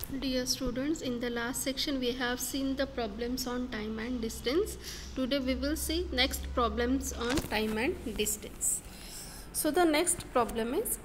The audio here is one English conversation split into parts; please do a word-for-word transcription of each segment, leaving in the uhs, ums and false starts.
Dear students, in the last section we have seen the problems on time and distance. Today we will see next problems on time and distance. So the next problem is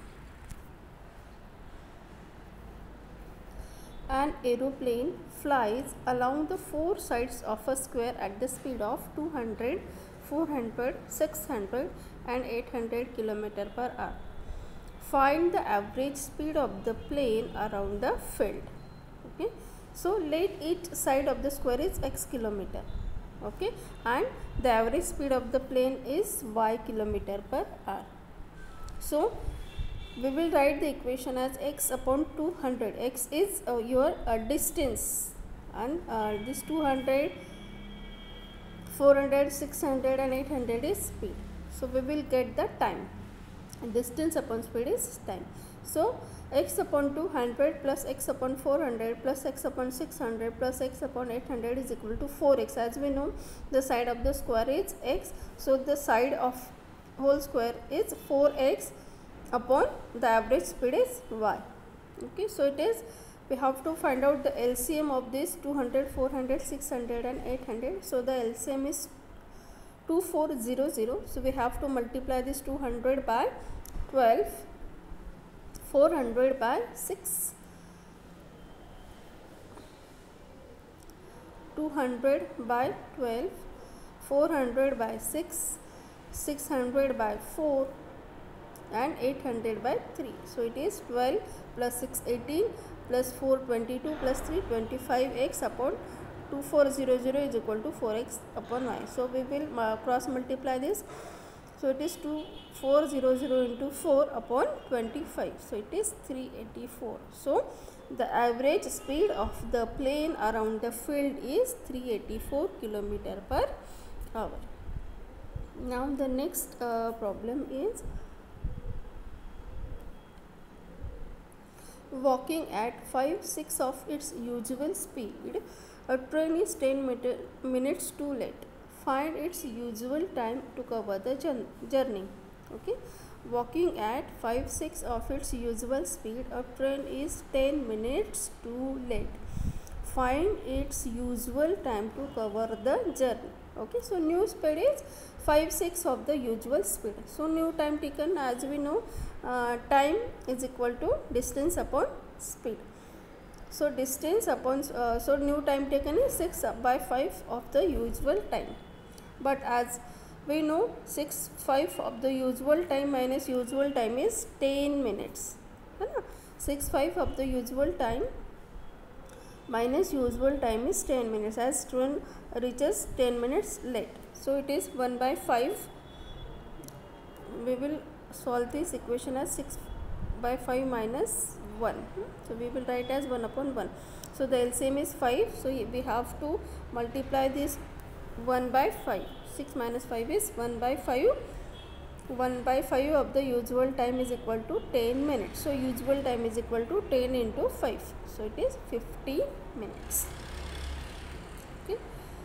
an aeroplane flies along the four sides of a square at the speed of two hundred, four hundred, six hundred and eight hundred kilometers per hour. Find the average speed of the plane around the field. Okay, so let each side of the square is x kilometer. Okay, and the average speed of the plane is y kilometer per hour. So we will write the equation as x upon two hundred. X is uh, your uh, distance, and uh, this two hundred, four hundred, six hundred and eight hundred is speed. So we will get the time. Distance upon speed is time. So x upon two hundred plus x upon four hundred plus x upon six hundred plus x upon eight hundred is equal to four x. As we know, the side of the square is x, so the side of whole square is four x upon the average speed is y. Okay, so it is, we have to find out the L C M of this two hundred, four hundred, six hundred and eight hundred. So the L C M is two four zero zero. So we have to multiply this two hundred by twelve, four hundred by six, two hundred by twelve, four hundred by six, six hundred by four and eight hundred by three. So it is twelve plus six eighteen plus four twenty-two plus three twenty-five x upon two four zero zero is equal to four x upon y. So we will uh, cross multiply this. So it is two four zero zero into four upon twenty-five. So it is three eighty-four. So the average speed of the plane around the field is three eighty-four kilometer per hour. Now the next uh, problem is walking at five six of its usual speed. A train is ten minutes too late. Find its usual time to cover the journey. Okay, walking at five six of its usual speed, a train is ten minutes too late. Find its usual time to cover the journey. Okay, so new speed is five six of the usual speed. So new time taken, as we know, uh, time is equal to distance upon speed. So distance upon uh, so new time taken is six by five of the usual time. But as we know, six five of the usual time minus usual time is ten minutes. six five of the usual time minus usual time is ten minutes, as train reaches ten minutes late. So it is one by five. We will solve this equation as six by five minus one. So we will write as one upon one. So the L C M is five. So we have to multiply this one by five. six minus five is one by five. one by five of the usual time is equal to ten minutes. So usual time is equal to ten into five. So it is fifty minutes. Okay.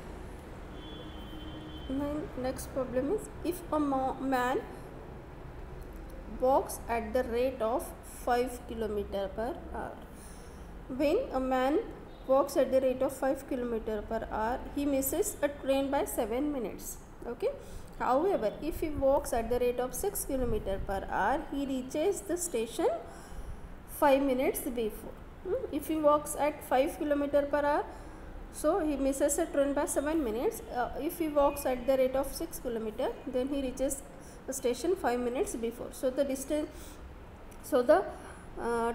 My next problem is, if a man walks at the rate of five kilometers per hour. When a man walks at the rate of five kilometers per hour, he misses a train by seven minutes. Okay. However, if he walks at the rate of six kilometers per hour, he reaches the station five minutes before. Hmm? If he walks at five kilometers per hour, so he misses a train by seven minutes. Uh, if he walks at the rate of six kilometers, then he reaches the station five minutes before. So the distance, so the uh,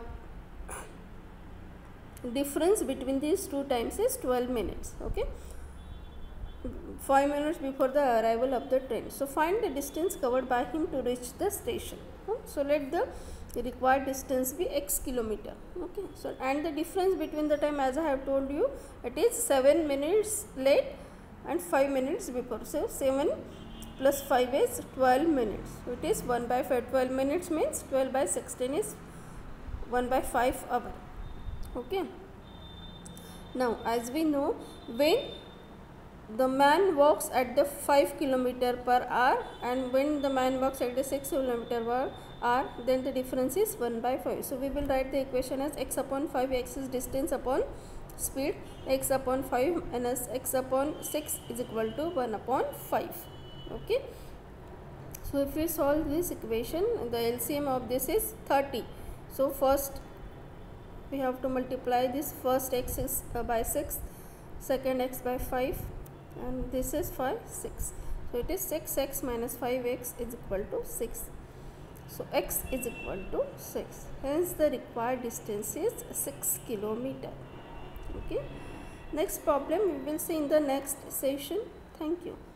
difference between these two times is twelve minutes. Okay, five minutes before the arrival of the train. So find the distance covered by him to reach the station. So let the required distance be x kilometer. Okay, so and the difference between the time, as I have told you, it is seven minutes late and five minutes before. So seven plus five is twelve minutes. So it is one by five. twelve minutes means twelve by sixteen is one by five hour. Okay. Now as we know, when the man walks at the five kilometer per hour, and when the man walks at the six kilometer per hour, then the difference is one by five. So we will write the equation as x upon five, x is distance upon speed, x upon five minus x upon six is equal to one upon five. Okay. So if we solve this equation, the L C M of this is thirty. So first we have to multiply this, first x is uh, by six, second x by five, and this is five, six. So it is six x minus five x is equal to six. So x is equal to six. Hence the required distance is six kilometer. Okay. Next problem we will see in the next session. Thank you.